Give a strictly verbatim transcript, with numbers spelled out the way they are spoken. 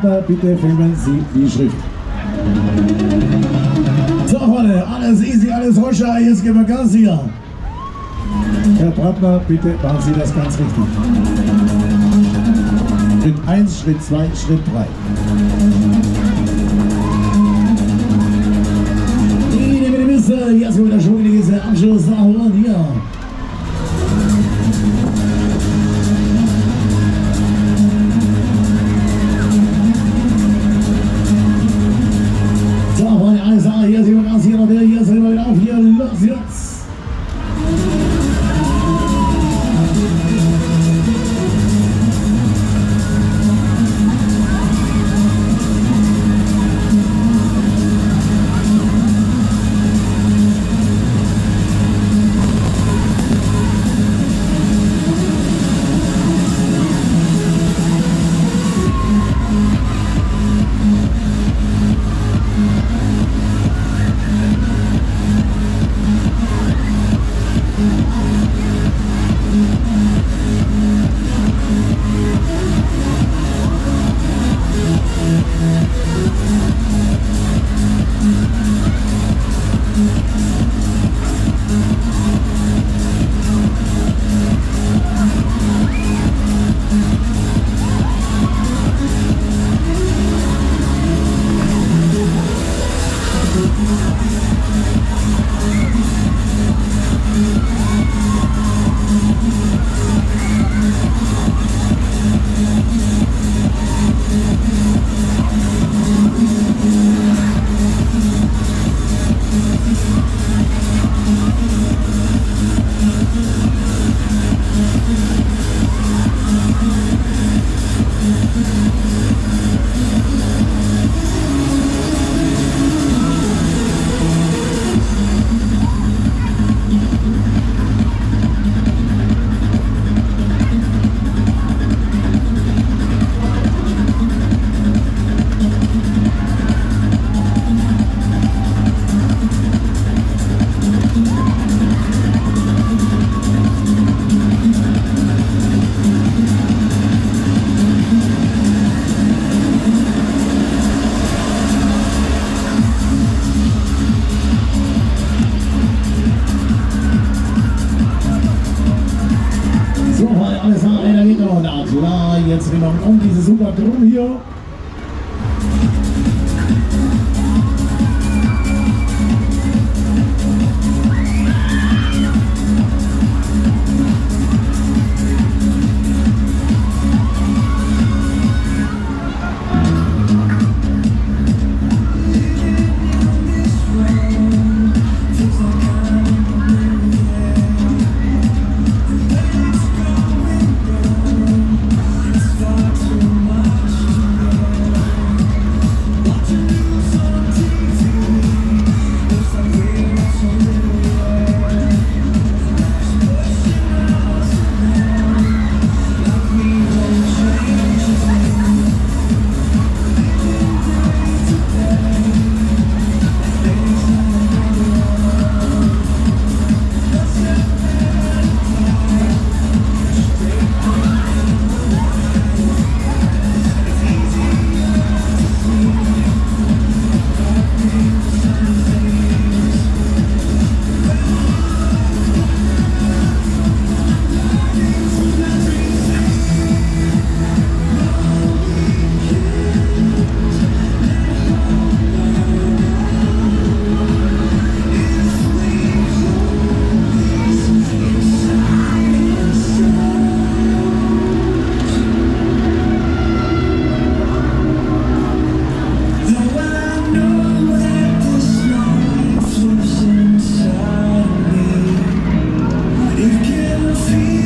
Partner, bitte filmen Sie die Schrift. So, Freunde, alles easy, alles Hoscha, jetzt gehen wir Gas hier. Herr Partner, bitte machen Sie das ganz richtig. Schritt eins, Schritt zwei, Schritt drei. Jetzt kommt wieder schon dieser Abschluss nach Holland hier. So, Freunde, alles klar, hier sind wir ganz hier noch der, hier sind wir wieder auf, hier, los jetzt. Ja, jetzt genau um diese super drum hier. See